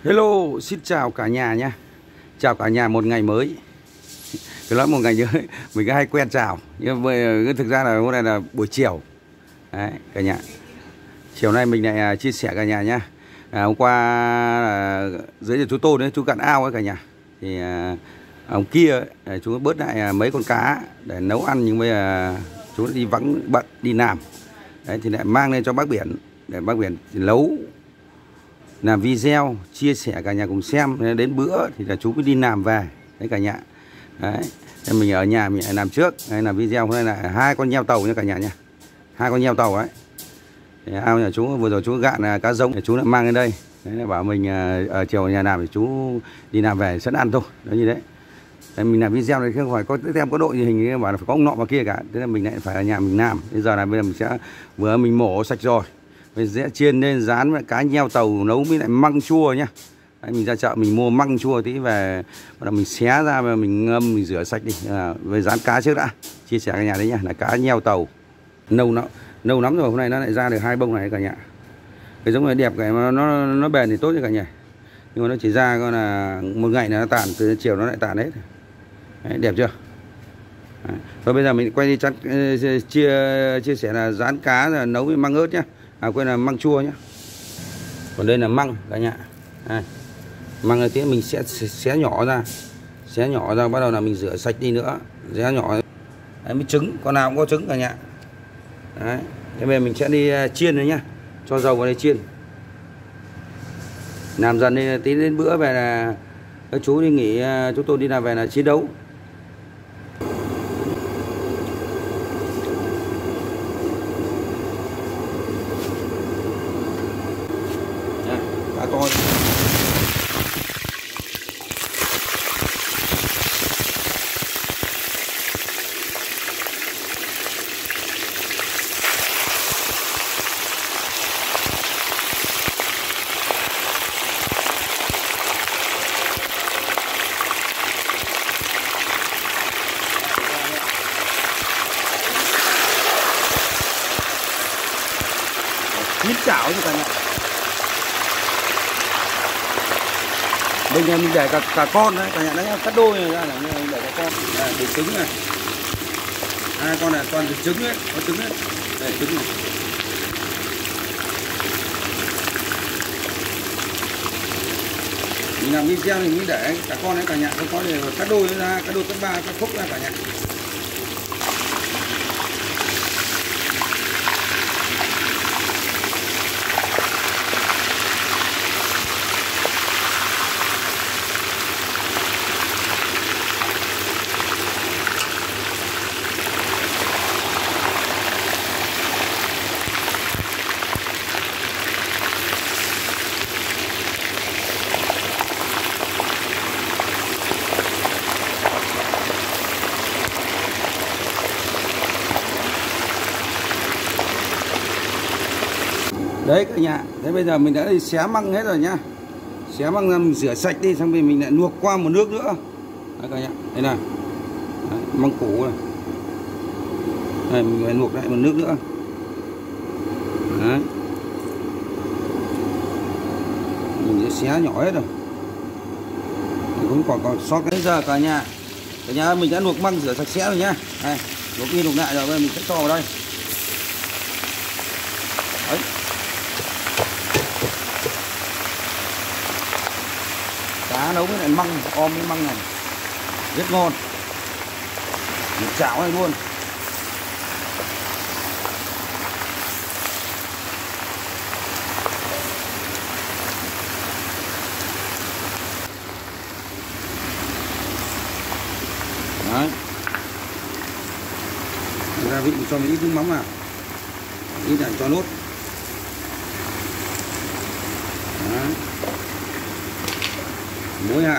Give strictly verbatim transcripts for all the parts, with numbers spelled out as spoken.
Hello, xin chào cả nhà nha. Chào cả nhà một ngày mới. Tôi nói một ngày mới, mình cứ hay quen chào. Nhưng mà thực ra là hôm nay là buổi chiều. Đấy, cả nhà. Chiều nay mình lại chia sẻ cả nhà nha. À, hôm qua à, dưới giờ chú Tôn đấy, chú cạn ao ấy cả nhà. Thì à, ông kia ấy, chú bớt lại mấy con cá để nấu ăn, nhưng bây giờ chú đi vắng bận đi làm. Đấy thì lại mang lên cho bác Biển để bác Biển nấu, làm video chia sẻ cả nhà cùng xem. Đến bữa thì là chú mới đi làm về đấy cả nhà. Đấy, nên mình ở nhà mình lại làm trước. Đây là video hôm nay là hai con nheo tàu nha cả nhà nha, hai con nheo tàu ấy. Thì ao nhà chú vừa rồi chú gạn cá giống để chú lại mang lên đây. Đấy là bảo mình ở chiều ở nhà làm thì chú đi làm về sẽ ăn thôi, đó như đấy. Đấy, mình làm video này không phải có thêm có đội gì hình bảo là phải có ông nọ mà kia cả, thế là mình lại phải ở nhà mình làm. Bây giờ là bây giờ mình sẽ vừa mình mổ sạch rồi, bây giờ sẽ chiên lên rán với cá nheo tàu nấu với lại măng chua nhá. Đấy, mình ra chợ mình mua măng chua tí về, bắt đầu mình xé ra và mình ngâm, mình rửa sạch đi. À, về rán cá trước đã, chia sẻ cả nhà đấy nhá, là cá nheo tàu nâu nó nâu lắm rồi, hôm nay nó lại ra được hai bông này cả nhà. Cái giống này đẹp, cái mà nó nó bền thì tốt cho cả nhà, nhưng mà nó chỉ ra coi là một ngày là nó tàn, từ chiều nó lại tàn hết. Đấy, đẹp chưa? Đấy. Thôi bây giờ mình quay đi chắt, chia chia sẻ là rán cá là nấu với măng ớt nhá, à quên là măng chua nhá. Còn đây là măng cả nhà. Đây. Măng này tí mình sẽ xé nhỏ ra, xé nhỏ ra, bắt đầu là mình rửa sạch đi nữa, xé nhỏ. Đấy, mới trứng, con nào cũng có trứng cả nhà. Đấy, thế bây giờ mình sẽ đi chiên rồi nhá, cho dầu vào đây chiên. Làm dần đi, tí đến bữa về là các chú đi nghỉ, chú tôi đi làm về là chiến đấu. Cá to. Nhít chảo cho cả nhà. Bây giờ mình để cả, cả con đấy cả nhà, đấy cắt đôi này ra là mình để cả con, đây, để trứng này. Hai con này toàn được trứng đấy, có trứng đấy. Đây trứng này. Mình làm video thì mình để cả con đấy cả nhà, không có để cắt đôi ra, cắt đôi cắt ba, cắt khúc ra cả nhà. Đấy cả nhà, thế bây giờ mình đã đi xé măng hết rồi nhá. Xé măng ra mình rửa sạch đi, xong rồi mình lại luộc qua một nước nữa. Đấy cả nhà, đây này. Đấy, măng củ này. Đây mình phải luộc lại một nước nữa. Đấy. Mình sẽ xé nhỏ hết rồi. Cũng còn còn sót. Bây giờ cả nhà, cả nhà mình đã luộc măng rửa sạch sẽ rồi nhá. Đây, luộc đi luộc lại rồi, bây giờ mình sẽ cho vào đây. Đấy. Cá nấu với lại măng, om với măng này rất ngon, mình chảo này luôn. Đấy, gia vị cho một ít nước mắm vào, ít là cho nốt. Đấy. Muối hạt,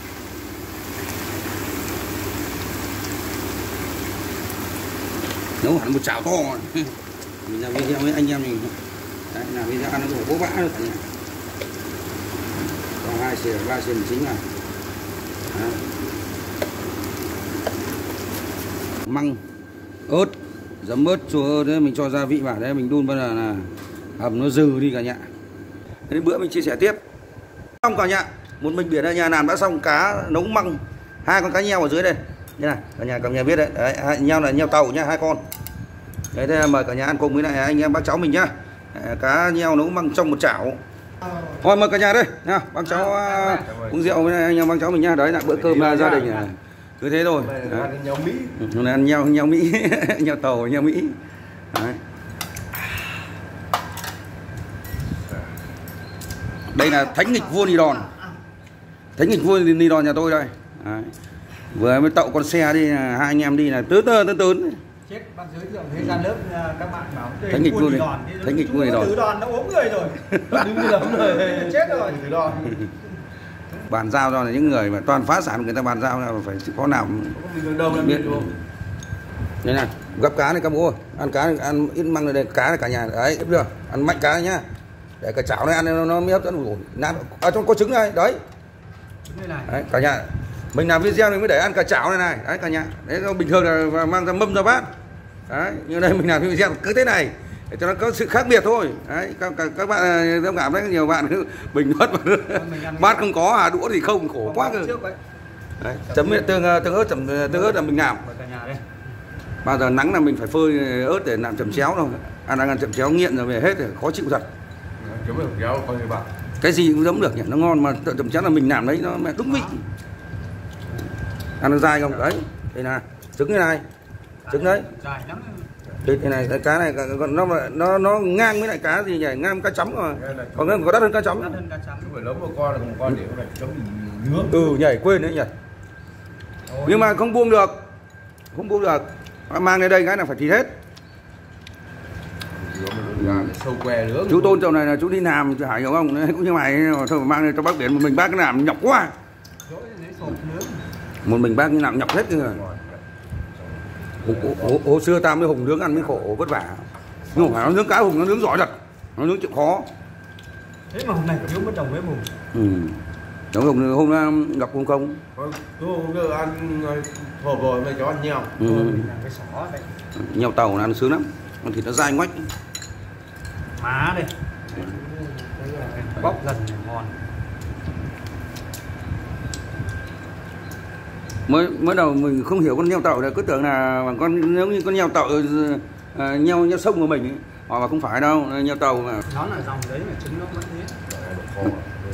nấu hẳn một chảo to. Mình làm video với anh em mình. Đấy, làm video ăn nó bố bã rồi cả nhà. Còn hai xìa ba xìa chính là măng, ớt, giấm ớt, chua ớt, mình cho gia vị vào đấy, mình đun bao giờ là hầm nó dừ đi cả nhà. Đến bữa mình chia sẻ tiếp. Xong cả nhà, một mình biển ở nhà làm đã xong, cá nấu măng, hai con cá nheo ở dưới đây như này, cả nhà cả nhà biết đấy, đấy nheo là nheo tàu nhá, hai con. Đấy, thế mời cả nhà ăn cùng với lại anh em bác cháu mình nhá. Cá nheo nấu măng trong một chảo. Thôi mời cả nhà đây nha, bác cháu uh, uống rượu với anh em bác cháu mình nhá. Đấy là bữa cơm gia đình này. Cứ thế thôi. Nheo Mỹ. Hôm nay ăn nheo nheo Mỹ, nheo tàu nheo Mỹ. Đấy. Đây là thánh nghịch vua Nì Đòn. Thánh nghịch vua Nì Đòn nhà tôi đây. Đấy. Vừa mới tậu con xe đi, hai anh em đi là tớ tớ tớ tớ. Chết bác giới thiệu thế ra lớp các bạn bảo thánh nghịch vua Nì Đòn. Thánh nghịch vua Nì Đòn. Tứ Đòn nó ốm người rồi. Đứng như lắm rồi, chết rồi. Tứ Đòn. Bàn giao cho là những người mà toàn phá sản người ta bàn giao là phải có nào biết. Đây này, gấp cá này các bố ơi. Ăn cá này, ăn ít măng này đây, cá này cả nhà. Đấy, biết chưa? Ăn mạnh cá này nhá. Để cái chảo này ăn nó, nó mới hấp dẫn. À, trong có trứng này, đấy. Trứng này. Đấy, cả nhà. Mình làm video mình mới để ăn cả chảo này này. Đấy cả nhà. Đấy bình thường là mang ra mâm ra bát. Đấy, nhưng đây mình làm video cứ thế này để cho nó có sự khác biệt thôi. Đấy, các, các, các bạn thông cảm đấy, nhiều bạn cứ bình luận bát không có à, đũa thì không, khổ quá cơ. Đấy, chấm tương tương ớt chấm tương ớt là mình làm. Bao giờ nắng là mình phải phơi ớt để làm chấm chéo đâu. Ăn ăn chấm chéo nghiện rồi về hết rồi, khó chịu thật. Chấm chéo coi như bạn. Cái gì cũng giống được nhỉ, nó ngon mà chấm chéo là mình làm đấy nó mẹ đúng vị. Ăn nó dai không? Đấy, đây này, trứng như này. Trứng đấy. Dài lắm. Thịt này này, cái cá này còn nó nó nó ngang với lại cá gì nhỉ? Ngang cá chấm mà. Còn nó có đắt hơn cá chấm. Đắt hơn cá chấm. Phải lớn một con là một con để con này chấm nướng. Ừ nhảy quên đấy nhỉ. Ôi. Nhưng mà không buông được. Không buông được. Mang đến đây cái là phải thịt hết. Sâu que nướng. Chú Tôn chỗ này là chú đi làm Hải hiểu không? Đấy, cũng như mày thôi mà mang lên cho bác biển, một mình bác cái làm nhọc quá. Một mình bác làm nhọc hết rồi. Hồi xưa ta mới Hùng nướng ăn mới khổ vất vả. Nhưng mà phải nó nướng cá Hùng nó nướng giỏi thật. Nó nướng chịu khó. Thế mà hôm nay phải nướng bất đồng với Hùng. Ừ. Đúng Hùng hôm nay gặp Hùng không? Tôi Hùng ăn hộp rồi mới cho ăn nheo. Ừ. Cái sỏ đây. Nheo tàu ăn sướng lắm. Con thịt nó dai ngoách. Má đây. Bóc dần ngon. Mới mới đầu mình không hiểu con nheo tàu này, cứ tưởng là con giống như con nheo tàu uh, nheo nheo sông của mình ấy. Hoặc là không phải đâu, nheo tàu mà. Nó là dòng đấy mà trứng nó vẫn thế.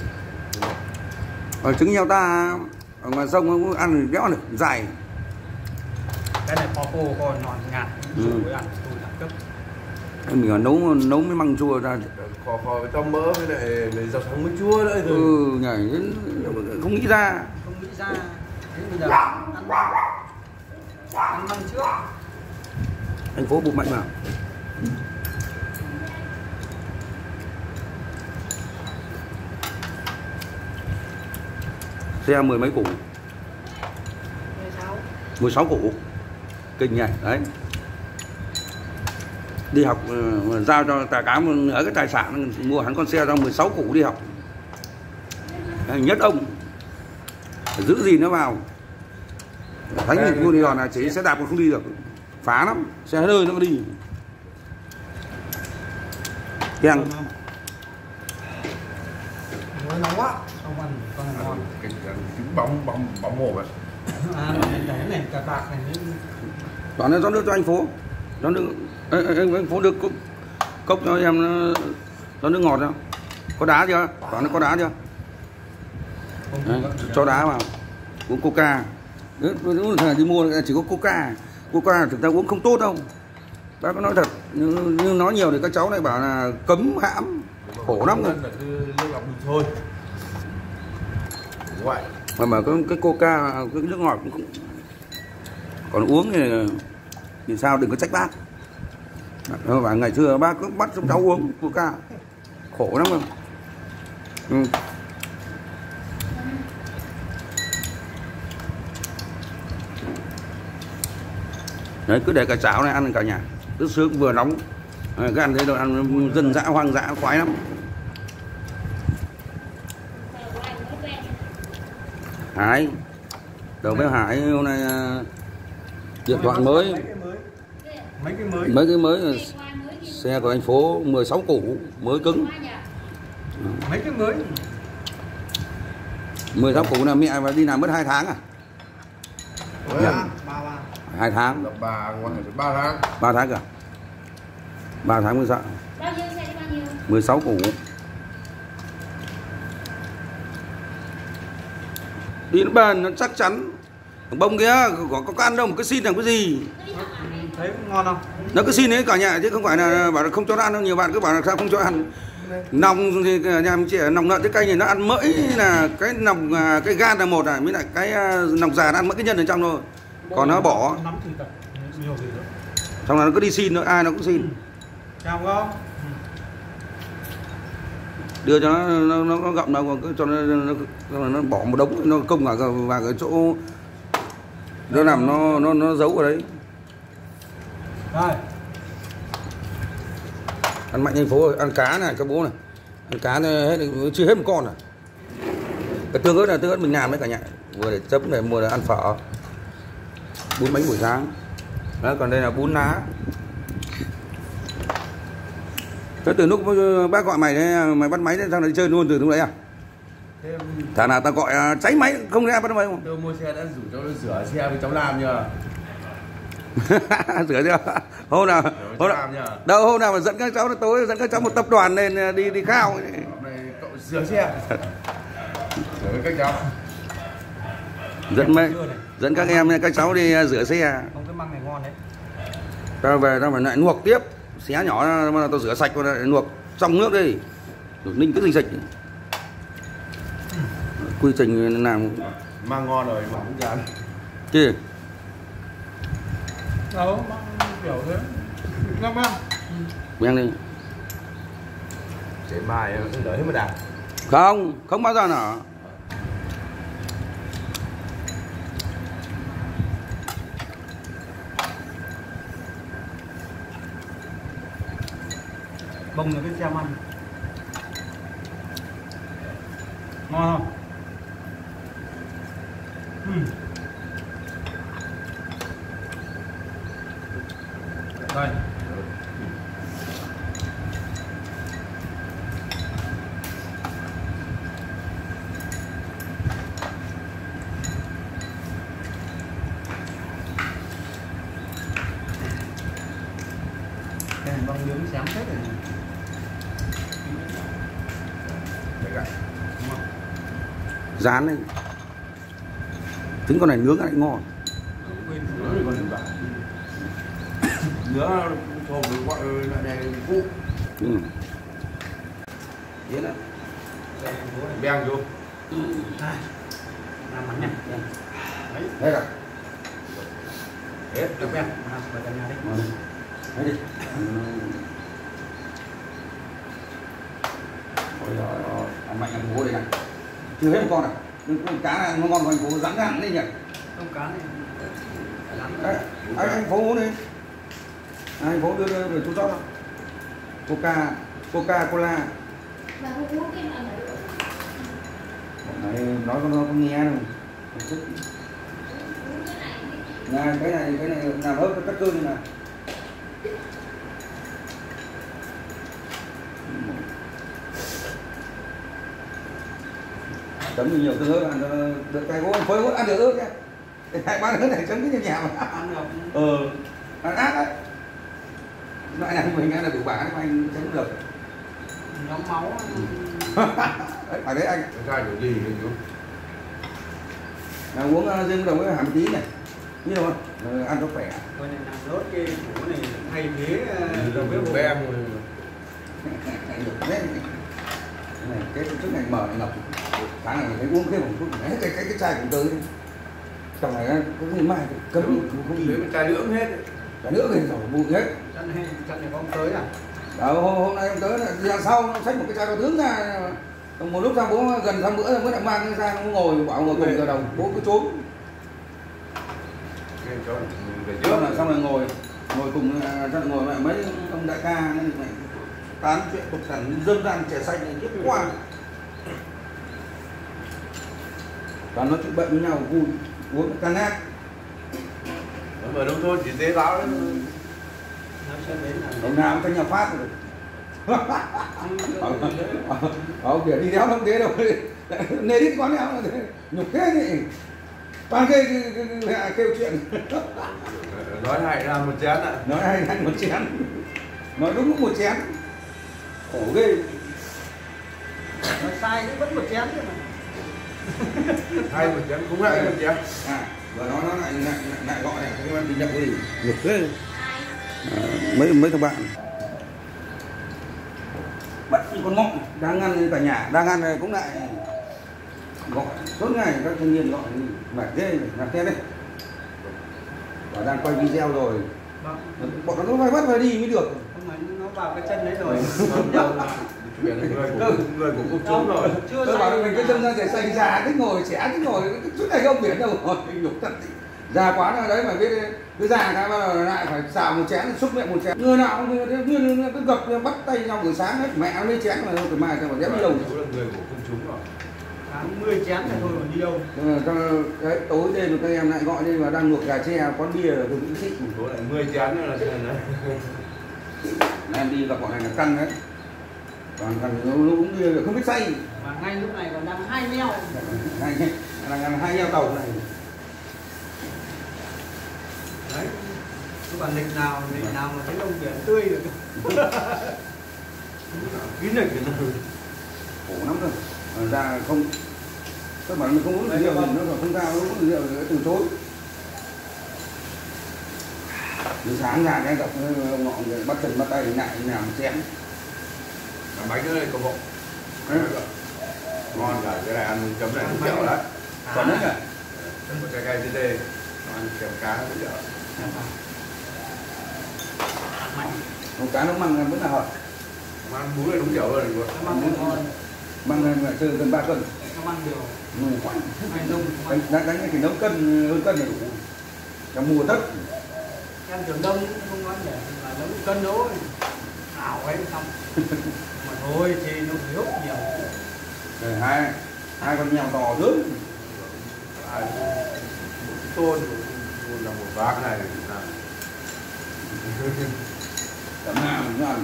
Ở trứng nheo ta ở ngoài sông nó ăn thì béo được dài. Cái này kho khô còn ngọt ngạt, ừ. Với ăn tôi đẳng cấp. Mình còn nấu nấu mấy măng chua ra. Kho kho với tôm mỡ với lại với rau sống với chua nữa rồi. Ừ nhảy không nghĩ ra. Không nghĩ ra. Thế bây giờ ăn ăn măng trước. Thành phố bụng mạnh vào. Xe mười mấy củ. mười sáu củ. Kinh nhỉ, đấy. Đi học uh, giao cho tài cá ở cái tài sản mua hẳn con xe cho mười sáu củ đi học. Đấy, nhất ông. Phải giữ gì nó vào. Thánh nghịch vua Nì Đòn là chỉ xe đạp còn không đi được. Phá lắm, xe hơi nó có đi. Keng. Nóng quá. Không ăn con này ngon. Cái trứng bóng bóng bóng mồm ấy. À này này cà bạc này. Toàn nó rót nước cho anh Phố. Rót nước anh, anh, anh Phố được cốc, cốc cho em nó, nó nước ngọt không? Có đá chưa? Toàn nó có đá chưa? Đấy, cho đá vào. Uống Coca. Đúng là đi mua chỉ có Coca. Coca thực ra uống không tốt đâu. Bác có nói thật, nhưng, nhưng nói nhiều thì các cháu này bảo là cấm hãm, khổ lắm rồi. Nước lọc thôi. Vậy. Mà mà cái, cái Coca, cái nước ngọt cũng còn uống thì, thì sao đừng có trách bác. Và ngày xưa bác cứ bắt chúng cháu uống Coca, khổ lắm rồi. Ừ. Đấy cứ để cái cháo này ăn cả nhà rất sướng, vừa nóng cái ăn thế rồi ăn dân dã hoang dã khoái lắm. Hải đầu bếp Hải hôm nay điện thoại mới mấy cái mới mấy cái mới xe của anh Phố mười sáu củ mới cứng, mấy cái mới mười sáu củ là mẹ và đi làm mất hai tháng à? Dạ. ba ba Hai tháng. Là bà ngoài phải ba tháng. Ba tháng cả. Ba tháng mới sợ. Bao nhiêu xe đi bao nhiêu? mười sáu củ. Đi nó bền, nó chắc chắn. Thằng bông kia có, có, có ăn đâu mà cứ xin làm cái gì. thấy cũng ngon không? Nó cứ xin đấy cả nhà chứ không phải là bảo là không cho nó ăn đâu. Nhiều bạn cứ bảo là sao không cho ăn. Nòng thì nhà mình chỉ nòng lợn cái cây này nó ăn mỡ là cái nòng cái gan là một này, mới lại cái nòng già nó ăn mỡ cái nhân ở trong thôi. Còn nó bỏ. Nắm thịt à? Nhiều thịt đó. Xong là nó cứ đi xin nữa, ai nó cũng xin. Chào không? Đưa cho nó nó, nó, nó gặm đâu cho nó, nó, nó, nó bỏ một đống nó công vào vào cái chỗ nó nằm nó nó nó giấu ở đấy. Rồi. Ăn mạnh thành phố rồi, ăn cá này các bố này, ăn cá này hết chưa hết một con à. Cái tương ớt là tương ớt mình làm đấy cả nhà, vừa để chấm để mua để ăn phở, bún bánh buổi sáng. Đó, còn đây là bún lá. Thế từ lúc bác gọi mày đấy, mày bắt máy đấy sang đây chơi luôn từ lúc đấy à? Thả nào tao gọi cháy máy không ra bắt máy không? Tôi mua xe đã rủ cháu rửa xe với cháu làm nhờ. Rửa chưa? Hôm nào hôm nào đâu hôm nào mà dẫn các cháu tối dẫn các cháu một tập đoàn lên đi đi khao. Hôm nay cậu rửa xe. Rửa với các cháu. Dẫn mấy dẫn các em các cháu đi rửa xe. Không, cái măng này ngon đấy. Tao về tao phải lại luộc tiếp, xé nhỏ mà tao rửa sạch rồi lại luộc trong nước đi. Rồi ninh cái gì sạch. Quy trình làm Mang ngon rồi mà cũng chán. chứ. Đâu, kiểu thế. Ngon không? Mang đi. Chế mai không đợi hết mà đạt. Không, không bao giờ nào. Bông là cái xem ăn. Ngon không? Ừ. Đây. Cái này bông nướng sáng hết rồi. Đấy cả. Đúng không? Rán đấy. Trứng con này nướng lại ngon. Quên Nướng còn đừng bảo. Nữa thồm với gọi lại này phụ. Ừ. Thế là Beng vô. làm mắn nhá. Đấy. đây là Hết được quen. À, vào cả nhà đi. đấy đi. Ôi giời ơi, ăn mạnh ăn phố đây này. Chưa hết một con này. Con cá này nó ngon, còn phố rắn rắn đi nhỉ. Con cá này phải lắm. Đấy, anh anh phố uống đi. Anh phố đưa đưa đưa chú chót. Coca, Coca Cola. Và không uống cái nào nữa. Bọn này nói con nó không nghe đâu. Này, cái này cái này làm ớt cắt cơm như này. Chấm nhiều tương ớt ăn cho được cái gỗ phơi gỗ ăn được ớt nhá. Hai ba đứa này chấm cái nhà nhà mà Ăn được. ờ ăn ác đấy. Loại này mình ăn là đủ bả nhưng mà anh chấm được. Nhóm máu. Đấy, phải đấy anh. Cái gai kiểu gì đấy chú. Nào, uống uh, riêng đồng với hàm tí này. Như đâu không? Rồi, ăn cho khỏe. Coi này làm nốt cái củ này thay thế đồng với bột. Beng. Đấy. Này, cái trước này mở này ngập. Sáng này mình thấy uống thêm một chút. Đấy, cái cái cái chai cũng tới. Trong này có gì mai cấm Không, không dưới một chai nữa hết. cả nữa thì rồi bụi hết. Chân này, chân này có ông tới à? Đó, hôm, hôm nay ông tới là ra sau nó xách một cái chai đồ tướng ra. Một lúc sau bố gần tháng bữa rồi mới lại mang ra nó ngồi bảo ngồi cùng giờ đồng bố cứ trốn. Cái cháu về Xong trước rồi xong rồi ngồi ngồi cùng xong rồi ngồi lại mấy ông đại ca này tán chuyện tục tằn dân gian trẻ xanh này nhất quá. Toàn nói chuyện bệnh với nhau vui uống can nát. ở nông thôn chỉ tế báo đấy. Nó sẽ đến là Ông nào cũng tranh nhau phát rồi. Ông kìa đi đéo không thế đâu. Nề đít quán nào nhục thế nhỉ, toàn kêu kêu chuyện. Nói hay là một chén ạ. Nói hay là một chén, nói đúng một chén, khổ ghê. Nói sai cũng vẫn một chén chứ mà. Hay một chén cũng lại một chén. À, và nó nó lại lại, lại gọi này các bạn đi nhập cái gì nhục thế. À, mấy mấy các bạn bắt con ngọng đang ăn cả nhà đang ăn cũng lại gọi suốt ngày các thanh niên gọi mệt ghê làm thế đấy và đang quay video rồi bọn nó phải bắt phải đi mới được. Không phải nó vào cái chân đấy rồi. Người của người của công chúng rồi. Chưa Tôi bảo mình cái chân ra để xanh già thích ngồi trẻ thích ngồi suốt ngày không biển đâu rồi nhục thật già quá rồi đấy mà biết cứ già cái bao giờ lại phải xào một chén xúc miệng một chén người nào cũng cứ gập bắt tay nhau buổi sáng hết mẹ nó lấy chén mà từ mai tao bảo dám đi đâu. Chú là người của công chúng rồi. Tám mươi chén này thôi còn đi đâu. Đấy tối đêm các em lại gọi đi và đang luộc gà tre quán bia rồi cũng thích. Số lại mười chén nữa là thế này. Em đi gặp bọn này là căng đấy. Còn thằng nó uống bia rồi không biết say. Mà ngay lúc này còn đang hai neo. Hai đang ăn hai neo tàu này. Đấy. Cái bản lịch nào lịch nào mà thấy lông biển tươi được. Kín này kín này. Khổ lắm rồi. Ra không các bạn mình không uống rượu mình nó không cao nó uống rượu rồi từ chối. Từ sáng ra cái gặp ông ngọ người bắt chân bắt tay lại làm chén. Làm bánh nữa này có bộ. Ngon cả cái này ăn chấm này cũng dẻo đấy. Còn đấy à? Chấm một trái cây tê tê. Ăn kèm cá cũng dẻo. Con cá nó măng vẫn là hợp. Ăn bún này đúng dẻo rồi. Nó măng ngon. Măng này mà chơi gần ba cân. Nó măng điều. Ngon quá. Hay nông. Đánh đánh đánh thì nấu cân hơn cân là đủ. Trong mùa tất. Em trường đông không nói để là nấu cân nấu ảo ấy xong. Mà thôi thì nó thiếu nhiều. Rồi hai hai con nhào to lớn. Ai tôn tôn là một bác này làm. Tầm nào mình ăn.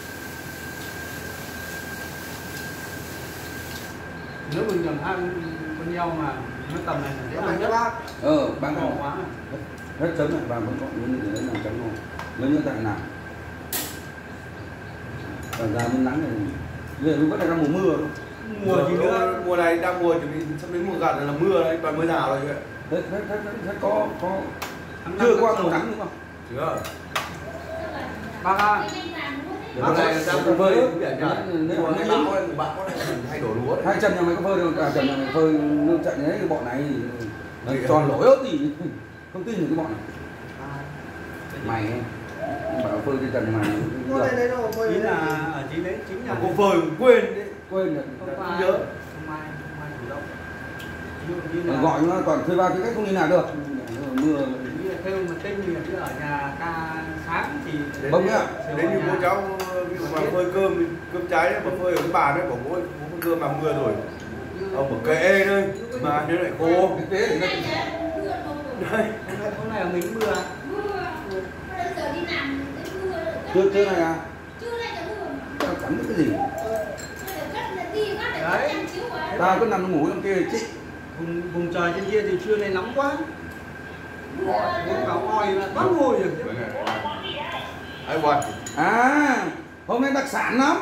Nếu mình cầm hai con heo mà nó tầm này thì dễ làm nhất. Ờ, bán ngon ngon quá. rất chấm này và vẫn có những người đấy làm chấm ngon lớn như tại nào còn ra bên nắng này giờ vẫn đang mùa mưa Mùa gì nữa. Mùa này đang mùa chuẩn bị sắp đến mùa gặt là mưa đấy, toàn mưa rào rồi chứ. thế thế thế thế có có chưa qua mùa nắng đúng không? Chưa. Bác à. Mùa này đang mùa phơi cũng biển nhá. Mùa này bão này, bão này thay đổi lúa đấy. hai chân nhà mày có phơi đâu cả chân nhà mày phơi nước trận đấy cái bọn này nó tròn lỗi ớt gì không tin được cái bọn này mày bảo phơi trên trần mày Ý là ở chí đấy chính là Cô phơi cũng quên đấy. quên được không Không ai nhớ. không ai không ai chủ động. Ví dụ như là gọi nó còn thuê bao cái cách không đi nào được mưa như là theo mà tinh thì ở nhà ca sáng thì bông nhá Đến như cô cháu ví dụ mà phơi cơm cơm cháy đấy mà phơi ở cái bàn đấy bảo bố ơi, bố phơi cơm mà mưa rồi. Ông một cây ê thôi mà nó lại khô. thế thì nó Đây. hôm nay hôm nay ở mình mưa. chưa chưa này à tao chẳng biết cái gì Đấy. tao cứ nằm ngủ trong kia chị Vùng vùng trời trên kia thì trưa nay nóng quá. Uống cáo oi mà bắt ngồi rồi. Ai quạt. à hôm nay đặc sản lắm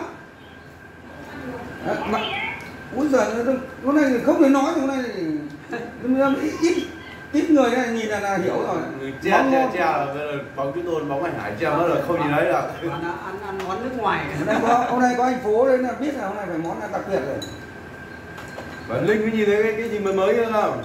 à, mà úi giời hôm nay không thể nói hôm nay ít ít ít người này nhìn là, là hiểu rồi Người che che che là bóng cái tôn bóng ảnh hải che nó là không nhìn thấy đâu. Ăn ăn ăn món nước ngoài. hôm nay có hôm nay có anh phố đấy là biết là hôm nay phải món đặc biệt rồi Bạn Linh mới nhìn thấy cái, cái gì mới mới nữa không?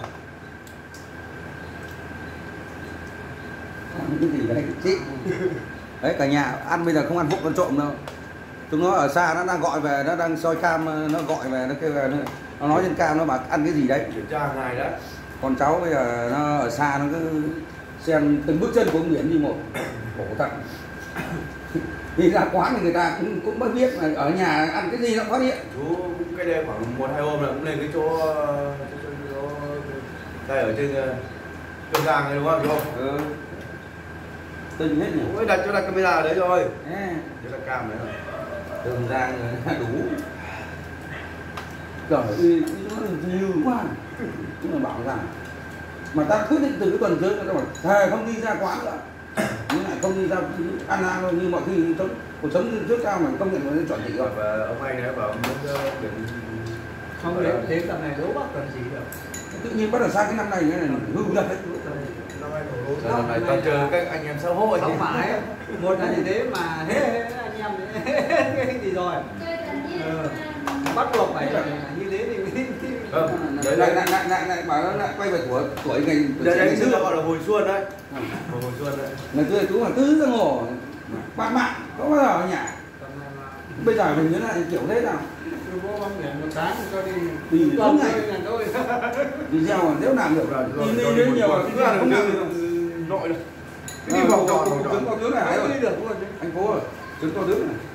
cái gì đấy chị đấy cả nhà ăn bây giờ không ăn vụng con trộm đâu chúng nó ở xa nó đang gọi về nó đang soi cam nó gọi về nó kêu về nó, nó nói trên cam nó bảo ăn cái gì đấy Kiểm tra hàng ngày đó. con cháu bây giờ nó ở xa nó cứ xem từng bước chân của ông Nguyễn đi một khổ thật đi ra quán thì người ta cũng cũng mới biết là ở nhà ăn cái gì nó phát hiện Chú cái đây khoảng một hai hôm là cũng lên cái chỗ, chỗ, chỗ, chỗ đây ở trên Tân Giang này đúng không chú? ừ. Tinh hết nhỉ Cũng mới đặt chỗ đặt camera ở đấy rồi. à, Chỗ đặt cam đấy rồi. Tân Giang đủ Trời ơi, nó nhiều quá. Chúng là bảo rằng mà ta quyết định từ cái tuần trước, ta bảo thề không đi ra quán nữa, nhưng lại không đi ra ăn ăn như mọi khi sống cuộc sống trước cao mà công nhận nó chuẩn chỉ rồi. Và ông anh ấy bảo muốn biển không đến đến tầm này đố bác cần gì được. Tự nhiên bắt đầu sang cái năm này cái này hư thật đấy. năm nay đổ lố năm này toàn chờ các anh em xã hội. Không phải một là như thế mà hết anh em cái gì rồi. Ừ. Bắt buộc phải là như thế thì Vâng, đấy lại lại lại lại lại bảo nó lại quay về tuổi tuổi ngày đấy đấy xưa gọi là hồi xuân đấy. Hồi hồi xuân đấy. ngày xưa chú là tứ giang hồ bạn mạng có bao giờ ở nhà. Bây giờ mình nhớ lại kiểu thế nào. Bố bóng biển một tháng cho đi Đi tuần ngày. thôi là thôi. Đi gieo mà nếu làm được rồi đi đi đến nhiều cũng là không làm được nội đâu. Cái đi vào tròn vào trứng tròn. có tướng này Không rồi đi được luôn. anh phố rồi trứng có tướng này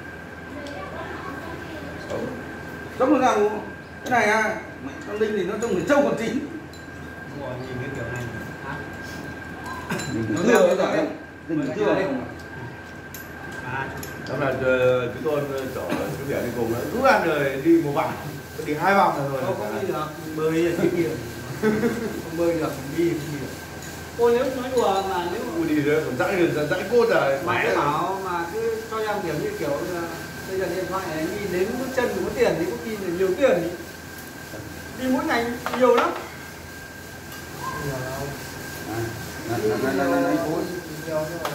sống làm sao cái này à con linh thì nó trông người trâu còn chín Ngồi nhìn cái kiểu này. mình Nó chưa leo bây giờ lên. mình Mình chưa leo đấy lên. À, Đó là ờ, chúng tôi chở cái biển đi cùng đấy. Cứ ăn rồi đi một vòng, đi hai vòng rồi thôi. không có đi được, bơi là đi kia. Không bơi được, đi không đi được. Ôi nếu nói đùa mà nếu Ui đi rồi, còn dãy rồi, dãy cốt rồi. mẹ bảo mà cứ cho em kiểu như kiểu là bây giờ điện thoại này đi đến bước chân thì có tiền thì có khi là nhiều tiền thì đi mỗi ngày nhiều lắm. Nhiều đâu. này này này này anh phố Nhiều nhưng mà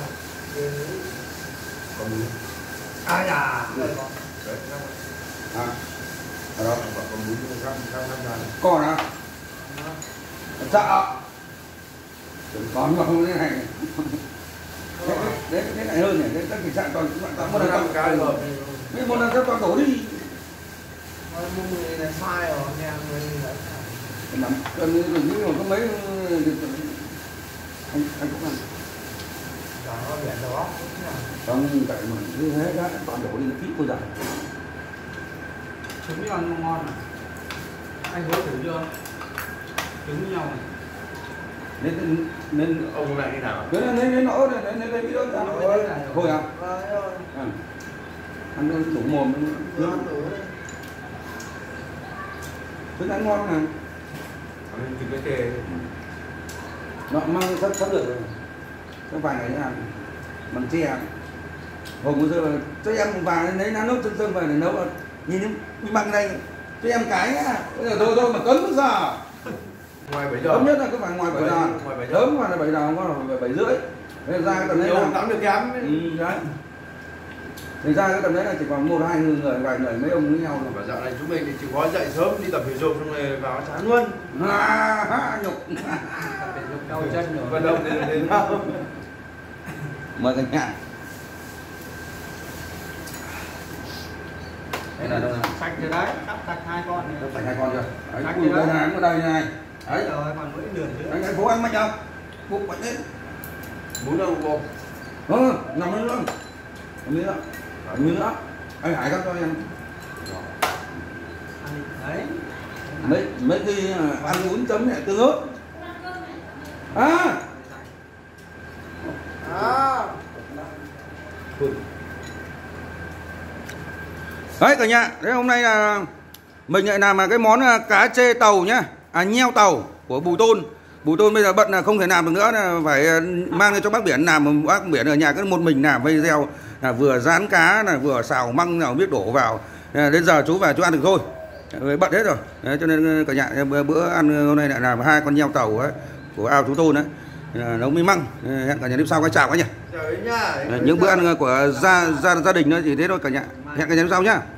Còn à dạ. đấy, à ở đó còn bốn trăm trăm trăm ngàn. còn à chợ còn mà không thế này đấy đấy đấy lại hơn nhỉ đấy các khách sạn toàn toàn một lần cái rồi. mấy một lần các toàn đổ đi Mua người là sai rồi nha, người là nằm gần như là có mấy anh anh cũng ăn đó biển đó. không tại mà như thế đó toàn đổ đi nó phí bao giờ Trứng với ăn ngon à? Anh hứa thử chưa? Trứng với nhau này. nên nên Ông lại như nào? cái nên nên nổ này nên nên biết đó thôi à ăn nó đủ mồm nó thức ăn ngon này Thì cái kề nó mang sắp sắp được rồi cái vài ngày nữa ăn bằng tre hôm bữa giờ cho em một vài lấy lá nốt chân sơn về để nấu nhìn em bằng này cho em cái nhá bây giờ thôi thôi mà cấm bây giờ ngoài bảy giờ. tốt nhất là cứ phải ngoài bảy giờ Ngoài bảy giờ. sớm mà là bảy giờ không có phải bảy rưỡi nên ra cái tầm đấy Nhiều là tắm được kém. ừ, đấy thì ra cái tầm đấy là chỉ còn một hai người vài người mấy ông với nhau rồi Và dạo này chúng mình thì chỉ có dậy sớm đi tập thể dục xong rồi vào chán luôn. ha ha nhục Tập thể dục đau chân rồi. Vận động đến đến nào. mời cả nhà đây là đâu nào Sạch rồi đấy, cắt sạch hai con này. phải hai con chưa đấy Sạch cùi rồi đây đấy. này có đây này đấy Rồi còn mỗi nửa nữa. anh anh phố ăn mạnh không bụng mạnh lên Muốn đâu cô? ừ, nằm lên luôn nằm nữa nằm nữa anh Hải cắt cho em Đấy. mấy mấy khi ăn bún chấm này tương ớt à À. đấy cả nhà đấy hôm nay là mình lại làm cái món cá chê tàu nhá à nheo tàu của Bùi Tôn. Bùi Tôn bây giờ bận là không thể làm được nữa là phải mang lên cho bác Biển làm. Bác Biển ở nhà cứ một mình làm video là vừa rán cá là vừa xào măng nào biết đổ vào. Đến giờ chú về chú ăn được thôi, bận hết rồi đấy, cho nên cả nhà bữa ăn hôm nay lại làm hai con nheo tàu ấy, của ao chú Tôn đấy nấu mới măng. Hẹn cả nhà lúc sau cái chào cả nhà. Chào nhá. Những bữa ăn của gia gia gia đình đó thì thế thôi cả nhà. Hẹn cả nhà lúc sau nhá.